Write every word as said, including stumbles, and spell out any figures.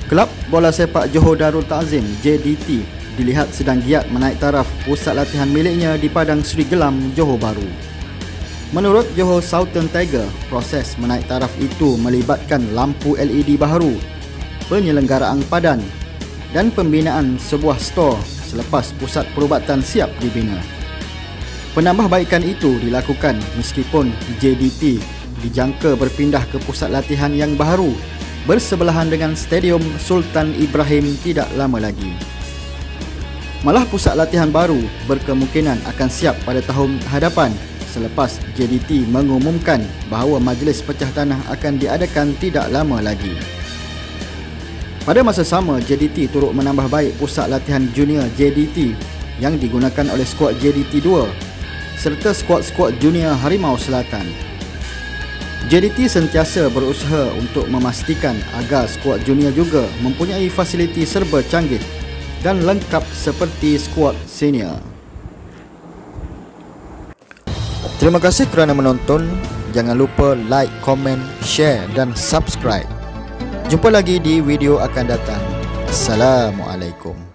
Kelab bola sepak Johor Darul Ta'zim J D T dilihat sedang giat menaik taraf pusat latihan miliknya di Padang Seri Gelam, Johor Bahru. Menurut Johor Southern Tiger, proses menaik taraf itu melibatkan lampu L E D baharu, penyelenggaraan padan dan pembinaan sebuah stor selepas pusat perubatan siap dibina. Penambahbaikan itu dilakukan meskipun J D T dijangka berpindah ke pusat latihan yang baharu bersebelahan dengan Stadium Sultan Ibrahim tidak lama lagi. Malah pusat latihan baru berkemungkinan akan siap pada tahun hadapan selepas J D T mengumumkan bahawa majlis pecah tanah akan diadakan tidak lama lagi. Pada masa sama, J D T turut menambah baik pusat latihan junior J D T yang digunakan oleh skuad J D T dua serta skuad-skuad junior Harimau Selatan. J D T sentiasa berusaha untuk memastikan agar skuad junior juga mempunyai fasiliti serba canggih dan lengkap seperti skuad senior. Terima kasih kerana menonton. Jangan lupa like, komen, share dan subscribe. Jumpa lagi di video akan datang. Assalamualaikum.